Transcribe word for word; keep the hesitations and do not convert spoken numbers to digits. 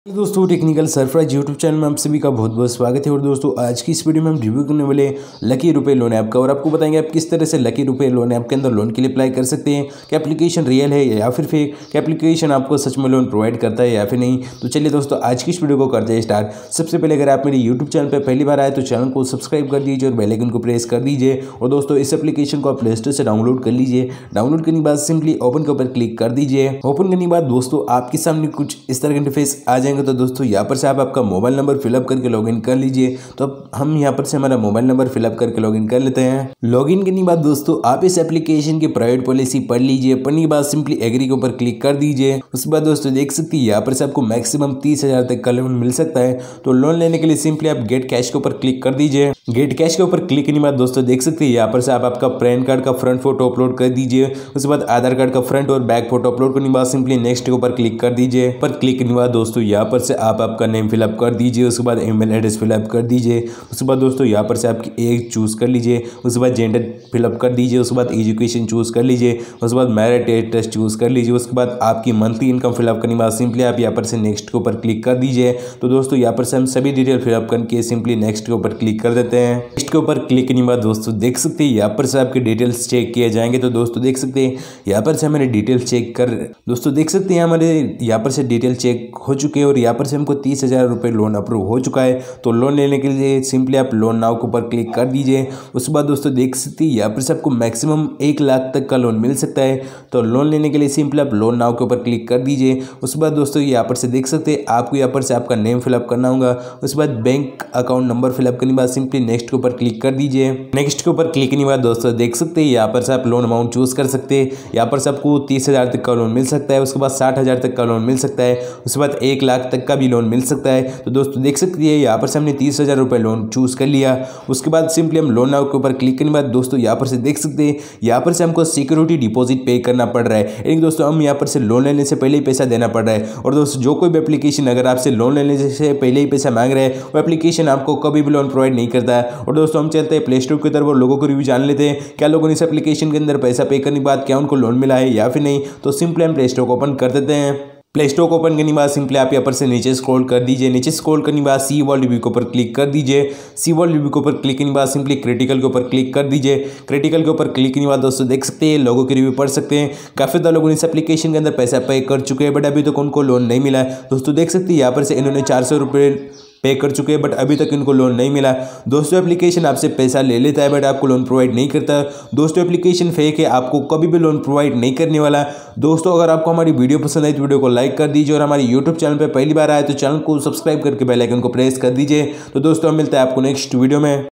दोस्तों technical surprise YouTube channel में आप सभी का बहुत बहुत स्वागत है। और दोस्तों आज की इस वीडियो में हम रिव्यू करने वाले लकी रुपए लोन ऐप का, और आपको बताएंगे आप किस तरह से लकी रुपए लोन ऐप के अंदर लोन के लिए अप्लाई कर सकते हैं। क्या एप्लीकेशन रियल है या फिर फेक, क्या एप्लीकेशन आपको सच में लोन प्रोवाइड करता है या फिर नहीं। तो चलिए दोस्तों आज की इस वीडियो को करते हैं स्टार्ट। सबसे पहले अगर आप मेरे यूट्यूब चैनल पर पहली बार आए तो चैनल को सब्सक्राइब कर दीजिए और बेल आइकन को प्रेस कर दीजिए। और दोस्तों इस एप्लीकेशन को आप प्ले स्टोर से डाउनलोड कर लीजिए। डाउनलोड करने के बाद सिंपली ओपन के ऊपर क्लिक कर दीजिए। ओपन करने के बाद दोस्तों आपके सामने कुछ इस तरह का इंटरफेस आ जाएंगे। तो दोस्तों यहाँ पर से आप आपका मोबाइल नंबर फिलअप करके लॉगिन कर लीजिए। तो अब हम यहाँ पर से हमारा मोबाइल नंबर फिलअप करके लॉगिन कर लेते हैं। लॉगिन करने के बाद दोस्तों आप इस एप्लीकेशन की प्राइवेट पॉलिसी पढ़ लीजिए। पढ़ने के बाद सिंपली एग्री के ऊपर क्लिक कर दीजिए। उसके बाद दोस्तों देख सकते हैं यहाँ पर से आपको मैक्सिमम तीस हजार तक का लोन मिल सकता है। तो लोन लेने के लिए सिंपली आप गेट कैश के ऊपर क्लिक कर दीजिए। गेट कैश के ऊपर क्लिक करने के बाद दोस्तों देख सकते हैं यहाँ पर से आप आपका पैन कार्ड का फ्रंट फोटो अपलोड कर दीजिए। उसके बाद आधार कार्ड का फ्रंट और बैक फोटो अपलोड करने के बाद सिंपली नेक्स्ट के ऊपर क्लिक कर दीजिए। पर क्लिक करने के बाद दोस्तों यहाँ पर से आप आपका नेम फिलअप कर दीजिए। उसके बाद ईमेल एड्रेस फिलअप कर दीजिए। उसके बाद दोस्तों यहाँ पर से आपकी एज चूज कर लीजिए। उसके बाद जेंडर फिलअप कर दीजिए। उसके बाद एजुकेशन चूज कर लीजिए। उसके बाद मैरिट स्टेटस चूज कर लीजिए। उसके बाद आपकी मंथली इनकम फिलअप करने के बाद सिंपली आप यहाँ पर से नेक्स्ट के ऊपर क्लिक कर दीजिए। तो दोस्तों यहाँ पर से हम सभी डिटेल फिलअप करके सिंपली नेक्स्ट के ऊपर क्लिक कर देते हैं। नेक्स्ट के ऊपर क्लिक करने के बाद दोस्तों देख सकते हैं यहाँ पर से आपके डिटेल्स चेक किए जाएंगे। तो दोस्तों देख सकते हैं यहाँ पर से हमारे डिटेल्स चेक कर दोस्तों देख सकते हैं हमारे यहाँ पर से डिटेल चेक हो चुके हैं और यहाँ पर से हमको तीस हजार रुपये लोन अप्रूव हो चुका है। तो लोन लेने के लिए सिंपली आप लोन नाउ के ऊपर क्लिक कर दीजिए। उसके बाद दोस्तों देख सकते हैं यहाँ पर से आपको मैक्सिमम एक लाख तक का लोन मिल सकता है। तो लोन लेने के लिए सिंपली आप लोन नाउ के ऊपर क्लिक कर दीजिए। उसके बाद दोस्तों यहाँ पर से देख सकते हैं आपको यहाँ पर से आपका नेम फिलअप करना होगा। उसके बाद बैंक अकाउंट नंबर फिलअप करने के बाद सिंपली नेक्स्ट के ऊपर क्लिक कर दीजिए। नेक्स्ट के ऊपर क्लिक करने के बाद दोस्तों देख सकते हैं यहाँ पर से आप लोन अमाउंट चूज कर सकते हैं। यहाँ पर से आपको तीस हजार तक का लोन मिल सकता है। उसके बाद साठ हजार तक का लोन मिल सकता है। उसके बाद एक लाख तक का भी लोन मिल सकता है। तो दोस्तों देख सकते हैं यहाँ पर से हमने तीस हजार रुपये लोन चूज कर लिया। उसके बाद सिंपली हम लोन नाउ के ऊपर क्लिक करने के बाद दोस्तों यहाँ पर से देख सकते हैं यहाँ पर से हमको सिक्योरिटी डिपॉजिट पे करना पड़ रहा है। यानी दोस्तों हम यहाँ पर से लोन लेने से पहले ही पैसा देना पड़ रहा है। और दोस्तों जो कोई भी एप्लीकेशन अगर आपसे लोन लेने से पहले ही पैसा मांग रहा है वो एप्लीकेशन आपको कभी भी लोन प्रोवाइड नहीं करता है। और दोस्तों हम चलते हैं प्ले स्टोर की तरफ और लोगों को रिव्यू जान लेते हैं क्या लोगों ने इस एप्लीकेशन के अंदर पैसा पे करने के बाद क्या उनको लोन मिला है या फिर नहीं। तो सिंपली हम प्ले स्टोर को ओपन कर देते हैं। प्ले स्टोर को ओपन करने के बाद सिंपली आप यहाँ पर से नीचे स्क्रॉल कर दीजिए। नीचे स्क्रॉल करने के बाद सी वर्ल्ड रिव्यू के ऊपर क्लिक कर दीजिए। सी वर्ल्ड रिव्यू के ऊपर क्लिक करने के बाद सिंपली क्रिटिकल के ऊपर क्लिक कर दीजिए। क्रिटिकल के ऊपर क्लिक करने के बाद दोस्तों देख सकते हैं लोगों के रिव्यू पढ़ सकते हैं। काफी ज्यादा लोगों ने इस एप्लीकेशन के अंदर पैसा पे कर चुके हैं बट अभी तक उनको लोन नहीं मिला है। दोस्तों देख सकते हैं यहाँ पर से इन्होंने चार सौ रुपये पे कर चुके हैं बट अभी तक इनको लोन नहीं मिला। दोस्तों एप्लीकेशन आपसे पैसा ले लेता है बट आपको लोन प्रोवाइड नहीं करता। दोस्तों एप्लीकेशन फेक है, आपको कभी भी लोन प्रोवाइड नहीं करने वाला। दोस्तों अगर आपको हमारी वीडियो पसंद आई तो वीडियो को लाइक कर दीजिए और हमारे यूट्यूब चैनल पर पहली बार आए तो चैनल को सब्सक्राइब करके बेल आइकन को प्रेस कर दीजिए। तो दोस्तों हम मिलते हैं आपको नेक्स्ट वीडियो में।